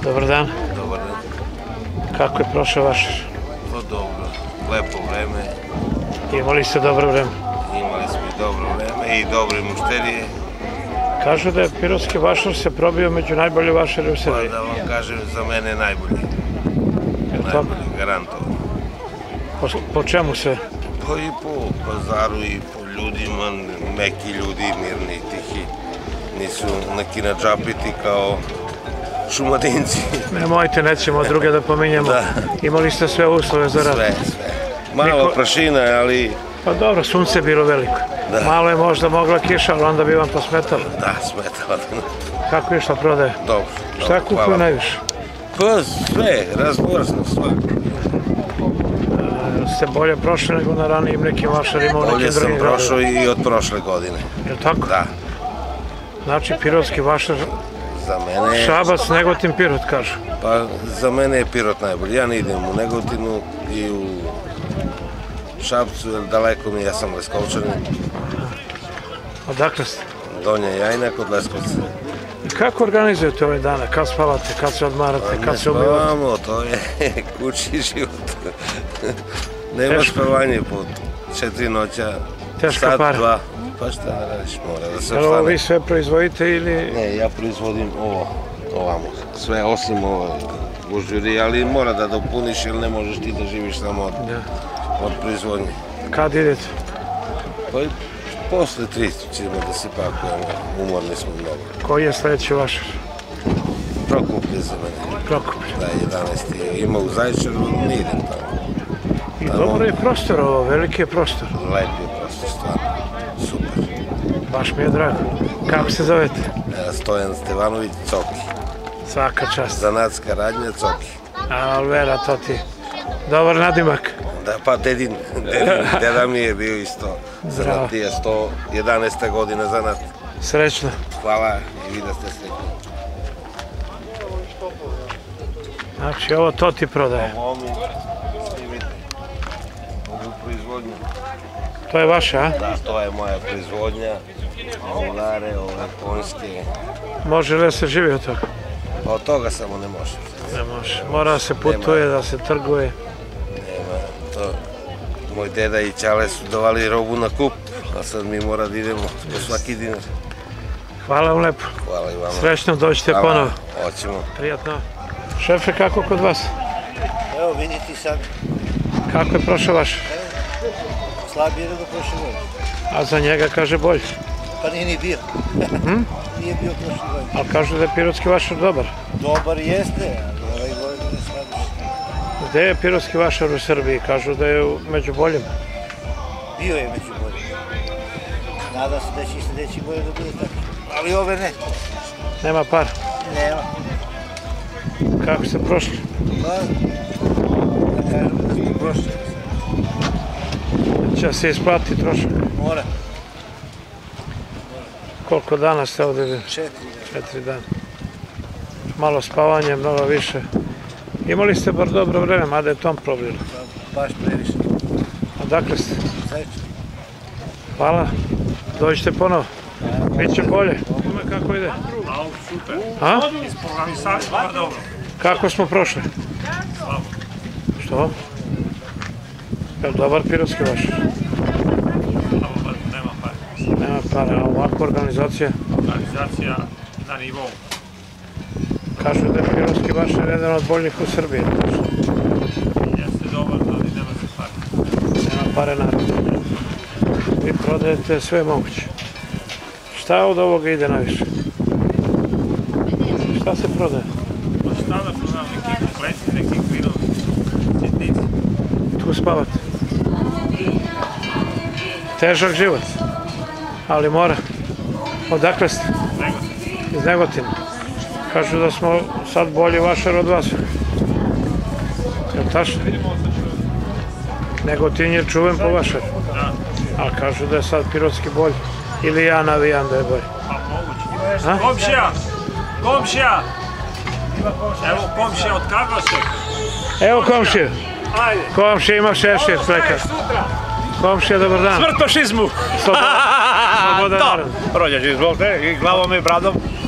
Dobar dan. Dobar dan. Kako je prošao vaš? Pa dobro, lepo vreme. Imali ste dobro vreme? Imali smo i dobro vreme i dobre mušterije. Kažu da je pirotski vašar se probio među najbolje vašare u Srbiji. Pa da vam kažem, za mene najbolji. Najbolji, garantovan. Po čemu sve? Pa i po pazaru i po ljudima, meki ljudi, mirni, tihi. Nisu neki nadžapiti kao Šumadinci. Nemojte, nećemo druge da pominjemo. Imali ste sve uslove za rad? Sve. Malo prašina, ali... Pa dobro, sunce je bilo veliko. Malo je možda mogla kiša, ali onda bi vam posmetalo. Da, smetalo. Kako je išla prodaja? Dobro. Šta kupuje najviše? Pa sve, razborazno, svako. Ste bolje prošli nego na ranijim nekim vašarima u nekim drugim gradovima? Bolje sam prošao i od prošle godine. Je li tako? Da. Znači, pirotski vašar, Šabac, Negotin, Pirot, kažu. Pa za mene je Pirot najbolji. Ja ne idem u Negotinu i u Šapcu, jer daleko mi je, ja sam Leskovčanin. Odakle ste? Donja Jajna kod Leskovca. I kako organizujete ove dane? Kad spavate, kad se odmarate, kad se umivate? Ne spavamo, to je kući život. Nema spavanje po 4 noća, teška para. 2. Pa šta da radiš, mora da se ostane. Ovo vi sve proizvodite ili... Ne, ja proizvodim ovamo, sve osim u žuri, ali mora da dopuniš jer ne možeš ti da živiš samo od proizvodnje. Kad idete? Pa posle 3 ćemo da se pakujemo, umorni smo mnogo. Koji je sledeći vašar? Prokuplje za mene. Prokuplje? Da, 11. Ima u Zaječaru, ne idem tamo. I dobro je prostor ovo, veliki je prostor. Lep je prostor, stvarno, super. Baš mi je drago. Kako se zovete? Stojan Stevanović, Coki. Svaka čast. Zanatska radnja, Coki. Alvera, to ti dobar nadimak. Da, pa deda mi je bio isto zanatija, 111. godina zanat. Srećno. Hvala i vi da ste srećni. Znači, ovo to ti prodaje. Ovo mi snimite. Ovu proizvodnju. To je vaše, a? Da, to je moja proizvodnja. Ovulare, ove konjske. Može li da se živi od toga? Pa od toga samo ne može. Ne može. Mora da se putuje, da se trguje. Nema, to... Moj deda i ćale su davali robu na kup, a sad mi mora da idemo po svaki dinar. Hvala vam lepo. Hvala i vama. Srećno, dođite ponovo. Hoćemo. Prijatno. Šefe, kako kod vas? Evo, vidite sad. Kako je prošao vaš? Slabije nego prošle godine. A za njega kaže bolje? Pa nije ni bio. Nije bio prošle godine. Ali kažu da je pirotski vašar dobar. Dobar jeste, ali ovaj godine je slabije. Gde je pirotski vašar u Srbiji? Kažu da je među boljima. Bio je među boljima. Nadam se da će i sledeći godine da bude tako. Ali ove ne. Nema par? Nema. Kako ste prošli? Pa, da kažem da smo prošli. Će se isplati trošak? Mora. Koliko dana ste ovdje bili? 4 dana. Malo spavanje, mnogo više. Imali ste bar dobro vreme, mada je tom problem. Baš previše. Odakle ste? Zaječar. Hvala. Dođite ponovo. Biće bolje. Kako ide? Super. A? Isprogamisali smo bar dobro. Kako smo prošli? Slabo. Što? Je li dobar pirotski vaš? Slabo, bar nema pare. Nema para, a ovakva organizacija? Organizacija na nivou. Kažu da je pirotski vaš jedan od boljih u Srbiji. Jeste dobar, ali nema se pare. Nema pare naravno. Vi prodajete sve moguće. Šta od ovoga ide najviše? Šta se prodaje? Pa šta da prodam, neki kompleti, neki kvinovi, sitnici. Tu spavate? Težak život, ali mora. Odakle ste? Negotin. Iz Negotina. Kažu da smo sad bolji vašar od vas. Je li tačno? Negotin je čuven po vašaru. Da. A kažu da je sad pirotski bolji. Ili ja navijam da je bolji. Pa moguće. Komšija! Komšija! Evo komšija od Karlošek. Evo komšija. Ajde. Komšija ima šešir pleka. Komšija, dobar dan. Smrt fašizmu! Sloboda narod. Rođaš, izvolite, i glavom i bradom.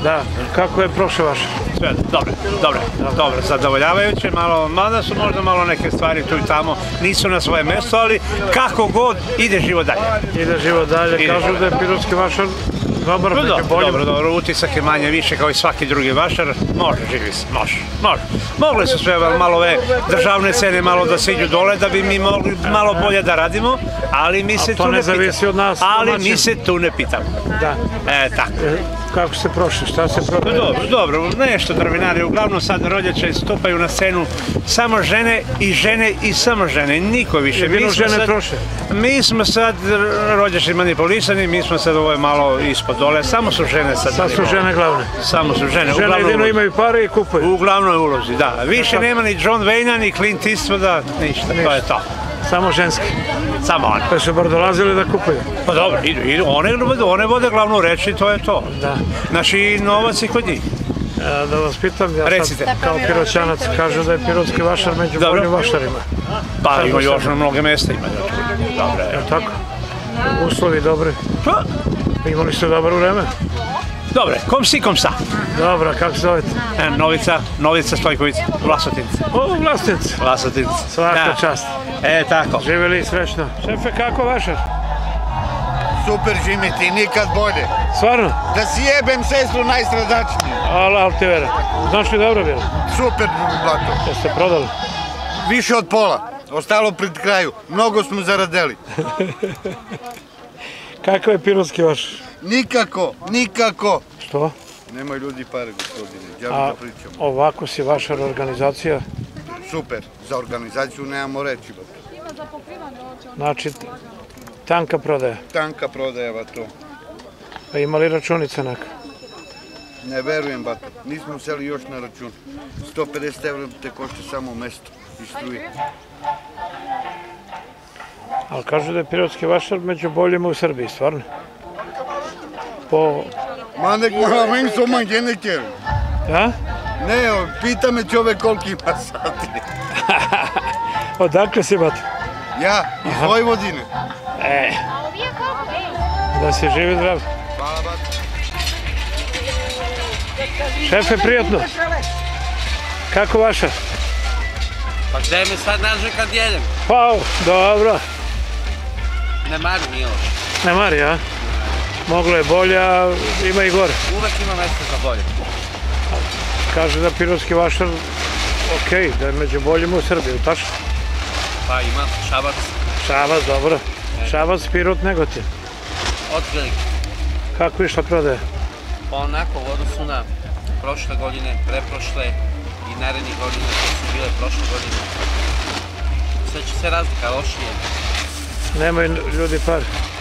Da, kako je prošao vaš? Sve, dobro, zadovoljavajuće, mada su možda malo neke stvari tu i tamo, nisu na svoje mjesto, ali kako god, ide život dalje. Ide život dalje, kažu da je Pirotski vašar dobar, Dobro, utisak je manje više kao i svaki drugi vašar, može, živi se, može. Mogli su sve malo ove državne cene malo da siđu dole, da bi mi mogli malo bolje da radimo, ali mi se tu ne zavisi od nas. Ali mi se tu ne pitamo. Da. Tako. Kako se prošli, šta se prodaje? Dobro, nešto drvinari, uglavnom sad rođače stupaju na scenu samo žene i samo žene, niko više. Jedino žene troše? Mi smo sad rođači manipulisani, mi smo sad ovo je malo ispod dole, samo su žene sad. Sad su žene glavne? Samo su žene. Žene jedino imaju pare i kupuju? U glavnoj ulozi, da. Više nema ni John Wayne-a, ni Clint Eastwooda, ništa, to je to. Samo ženski? Samo one. Pa su bar dolazili da kupuju? Pa dobro, idu, one vode glavnu reč i to je to. Da. Znači, novac i kod njih. Da vas pitam, ja sad kao Piroćanac kažu da je Pirotski vašar među boljim vašarima. Pa ima još na mnoge mjesta ima. Dobro je. Tako? Uslovi dobri? Pa? Imali ste dobro vreme? Dobre, kom si, kom sa. Dobro, kako se zovete? Novica Stojković, Vlasotinca. O, Vlasotinca. Vlasotinca. Svaka čast. Tako. Živjeli srećno. Šefe, kako vašar? Super, Jimmy, ti nikad bolje. Stvarno? Da si jebem sestru najstradačnije. Ali ti vera. Znaš li dobro bilo? Super, Blato. Jeste prodali? Više od pola. Ostalo pred kraju. Mnogo smo zaradeli. Kakav je Pirotski vašar? Nikako. Što? Nemaju ljudi pare, gospodine. Ja bih da pričam. Ovako si vašar organizacija? Super. Za organizaciju nemamo reći. Znači, tanka prodaja? Tanka prodaja, bato. Pa ima li računica neka? Ne verujem, bato. Nismo seli još na račun. 150 € te košta samo mesto i struje. Ali kažu da je Pirotski vašar među boljima u Srbiji, stvarno? Ma nek moram im su manje neke. Ja? Ne, pita me čovek koliko ima sati. Odakle si, bato? Ja, iz Vojvodine. Da si živ i zdrav. Hvala, bato. Šefe, prijatno. Kako vaša? Pa gde me sad nađe kad jedem? Pa, dobro. Ne mari Miloš. Ne mari, a? Moglo je bolje, a ima i gore. Uvek ima mesta za bolje. Kaže da Pirotski vašar, okej, da je među boljima u Srbiji, tačno? Pa ima Šabac. Šabac, dobro. Šabac, Pirot, Negotin. Otprilike. Kako je išla prodaja? Pa onako, u odnosu na prošle godine, preprošle i narednih godine koje su bile prošle godine. Sve će se razlika, lošije. Nemaju ljudi par.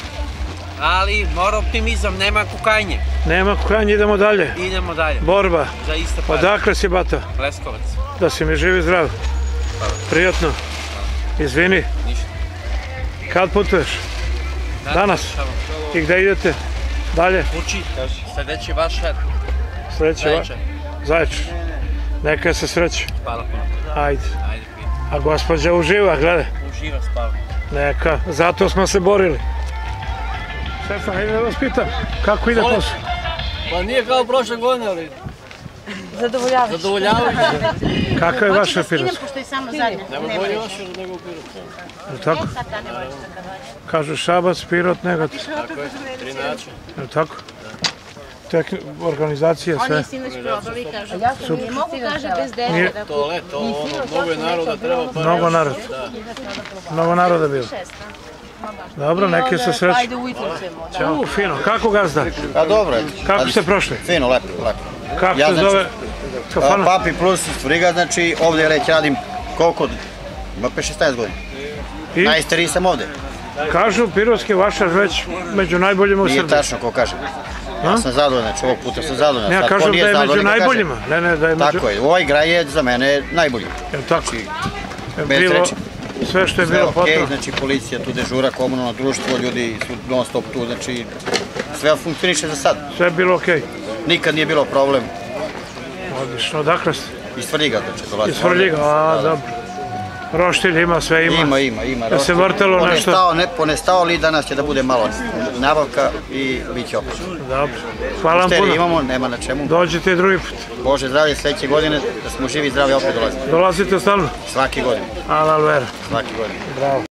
Ali mora optimizam, nema kukanje. Nema kukanje, idemo dalje. Idemo dalje. Borba. Za iste pare. Odakle si, bato? Leskovac. Da si mi živ i zdrav. Prijatno. Izvini. Ništa. Kad putuješ? Danas. I gde idete? Dalje? Kući, sljedeći vašar. Sljedeći vašar? Zaječar. Neka se sreće. Hvala puno. Ajde. Ajde, pita. A gospođa uživa, gledaj. Uživa, spava. Neka, zato smo se borili. Šefa, hajde da vas pitam, kako ide posao? Pa nije kao prošle godine, ali Zadovoljavajuće. Kakav je vaš Pirotski? Pošto je samo zadnje. nema bolje vašar nego u Pirotu. Je li tako? Kažu Šabac, Pirot, Negotin. Tako je, 3 načina. Je li tako? Organizacija, sve. Oni sinoć probali, kažu. Ne mogu, kaže, bez dete. To mnogo je naroda, treba pa... Mnogo naroda. Mnogo naroda bilo. Dobro, neke se sreće. Ajde ujutro ćemo. Ćao, fino. Kako gazda? A dobro je. Kako ste prošli? Fino, lepo. Kako se zove? Papi plus Stvoriga, znači ovdje već radim koliko? Ima 5-16 godina. Najstariji sam ovdje. Kažu Pirotski vašar već među najboljima u Srbiji. Nije tačno ko kaže. Ja sam zadovoljan, znači ovog puta sam zadovoljan. Ne, ja kažem da je među najboljima. Tako je, ovaj graj je za mene najbolji. Je li tako? Sve što je bilo potrebno. Znači policija tu dežura, komunalno društvo, ljudi su non stop tu, znači sve funkcioniše za sad. Sve je bilo okej? Nikad nije bilo problem. Odlično, odakle ste? Iz Svrljiga, znači dolazim. Iz Svrljiga, a dobro. Roštilj ima, sve ima. Ima. Da se vrtelo nešto. Ponestao li danas će da bude malo nabavka i bit će opet. Dobro. Hvala vam puno. Imamo, nema na čemu. Dođete i drugi put. Bože zdravlje, sledeće godine da smo živi i zdravi opet dolazimo. Dolazite stalno? Svake godine. Alal vera. Svake godine. Bravo.